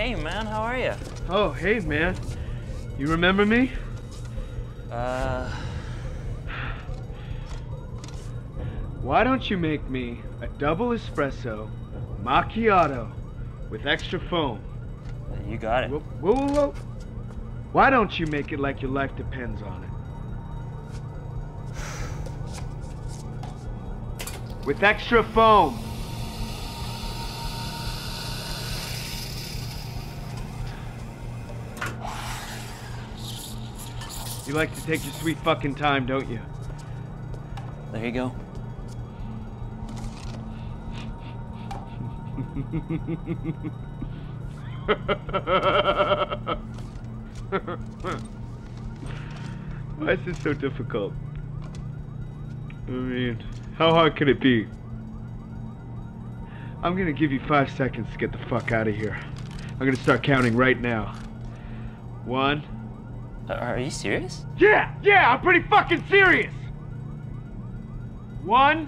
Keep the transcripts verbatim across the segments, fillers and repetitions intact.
hey man, how are you? Oh, hey man. You remember me? Uh... Why don't you make me a double espresso macchiato with extra foam? You got it. Whoa, whoa, whoa, whoa. Why don't you make it like your life depends on it? With extra foam. You like to take your sweet fucking time, don't you? There you go. Why is this so difficult? I mean, how hard could it be? I'm gonna give you five seconds to get the fuck out of here. I'm gonna start counting right now. One. Are you serious? Yeah, yeah, I'm pretty fucking serious! One.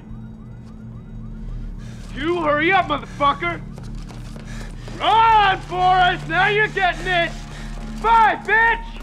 Two, hurry up, motherfucker! Run, Forrest! Now you're getting it! Five, bitch!